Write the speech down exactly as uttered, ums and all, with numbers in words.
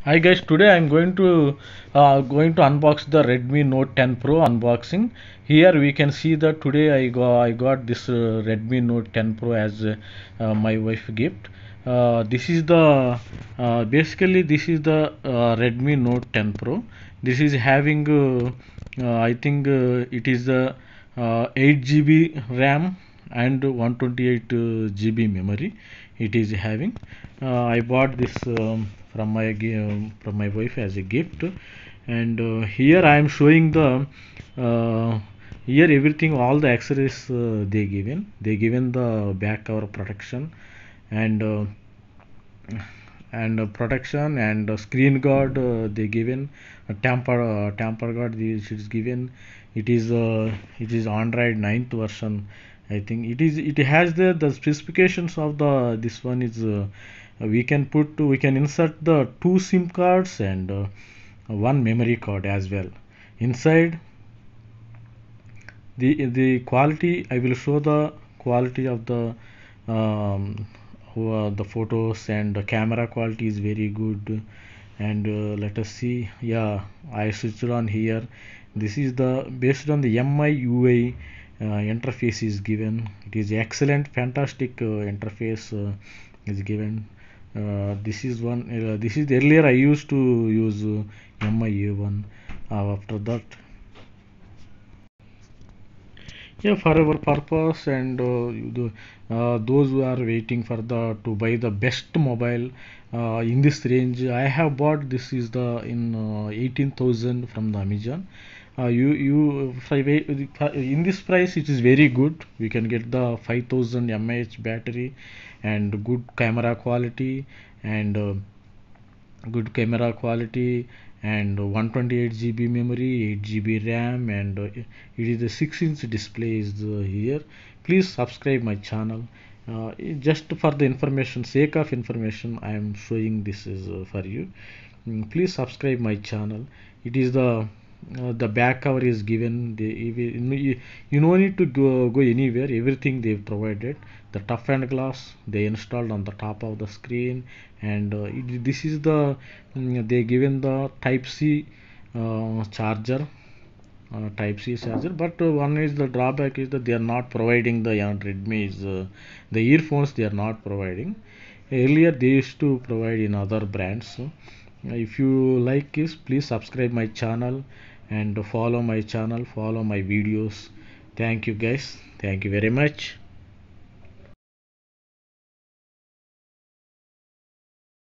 Hi guys, today I'm going to uh, going to unbox the Redmi Note ten Pro unboxing. Here we can see that today I got I got this uh, Redmi Note ten Pro as uh, uh, my wife gift. Uh, this is the uh, basically this is the uh, Redmi Note ten Pro. This is having uh, uh, I think uh, it is the uh, eight G B RAM and one twenty-eight uh, G B memory. It is having. Uh, I bought this. Um, from my um, from my wife as a gift, and uh, here I am showing the uh, here everything, all the accessories uh, they given they given the back cover protection and uh, and uh, protection and uh, screen guard uh, they given a tamper uh, tamper guard this is given. It is uh, it is Android ninth version. I think it is it has the the specifications of the this one is uh, we can put we can insert the two SIM cards and uh, one memory card as well inside. The the quality, I will show the quality of the um, who are the photos, and the camera quality is very good. And uh, let us see. Yeah, I switched on here. This is the based on the M I U I uh, interface is given. It is excellent, fantastic uh, interface uh, is given. Uh, this is one uh, this is earlier I used to use uh, M I A one. Uh, after that, yeah, for our purpose, and uh, the, uh, those who are waiting for the to buy the best mobile uh, in this range, I have bought this is the in uh, eighteen thousand from the Amazon. Uh, you you if I wait- in this price it is very good. We can get the five thousand mAh battery and good camera quality and uh, good camera quality and one twenty-eight G B memory, eight G B RAM, and uh, it is a six inch display is uh, here. Please subscribe my channel. Uh, just for the information sake of information I am showing this is uh, for you. Mm, please subscribe my channel. It is the uh, the back cover is given. The, you, you no need to go, go anywhere. Everything they've provided. The tough and glass they installed on the top of the screen, and uh, it, this is the mm, they given the Type C uh, charger. Uh, type C charger, but uh, one is the drawback is that they are not providing the uh, Redmi is uh, the earphones they are not providing. Earlier they used to provide in other brands. So, if you like this, please subscribe my channel and follow my channel, follow my videos. Thank you guys, thank you very much.